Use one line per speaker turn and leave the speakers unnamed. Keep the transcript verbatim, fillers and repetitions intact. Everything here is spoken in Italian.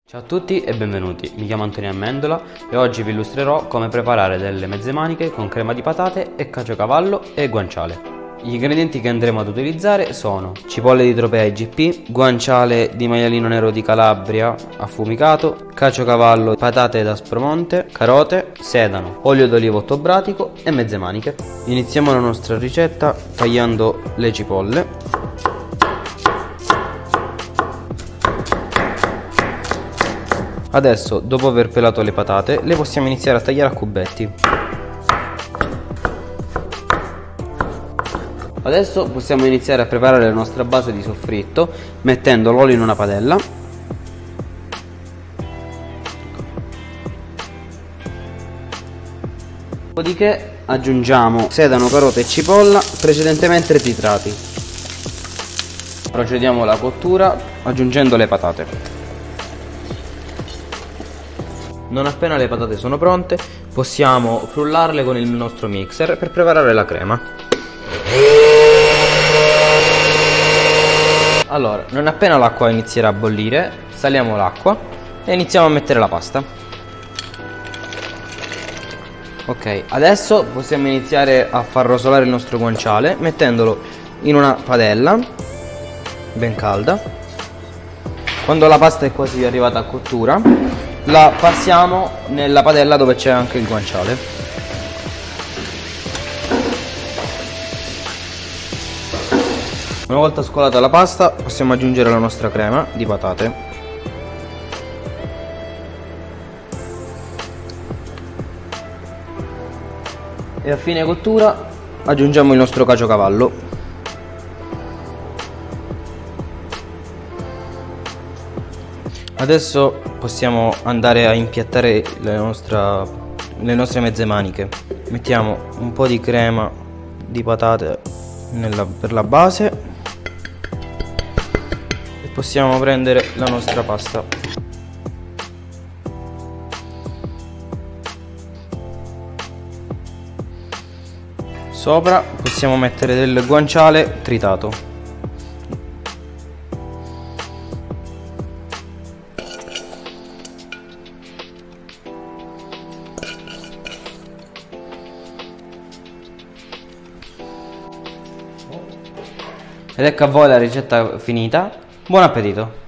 Ciao a tutti e benvenuti, mi chiamo Antonio Amendola e oggi vi illustrerò come preparare delle mezze maniche con crema di patate e caciocavallo e guanciale. Gli ingredienti che andremo ad utilizzare sono cipolle di Tropea I G P, guanciale di maialino nero di Calabria affumicato, caciocavallo, patate d'Aspromonte, carote, sedano, olio d'olivo ottobratico e mezze maniche. Iniziamo la nostra ricetta tagliando le cipolle. Adesso, dopo aver pelato le patate, le possiamo iniziare a tagliare a cubetti. Adesso possiamo iniziare a preparare la nostra base di soffritto mettendo l'olio in una padella. Dopodiché aggiungiamo sedano, carote e cipolla precedentemente triturati. Procediamo alla cottura aggiungendo le patate. Non appena le patate sono pronte, possiamo frullarle con il nostro mixer per preparare la crema. Allora, non appena l'acqua inizierà a bollire, saliamo l'acqua e iniziamo a mettere la pasta. Ok, adesso possiamo iniziare a far rosolare il nostro guanciale mettendolo in una padella ben calda. Quando la pasta è quasi arrivata a cottura, la passiamo nella padella dove c'è anche il guanciale. Una volta scolata la pasta possiamo aggiungere la nostra crema di patate. E a fine cottura aggiungiamo il nostro caciocavallo. Adesso possiamo andare a impiattare le, nostra, le nostre mezze maniche. Mettiamo un po' di crema di patate nella, per la base e possiamo prendere la nostra pasta. Sopra possiamo mettere del guanciale tritato. Ed ecco a voi la ricetta finita. Buon appetito!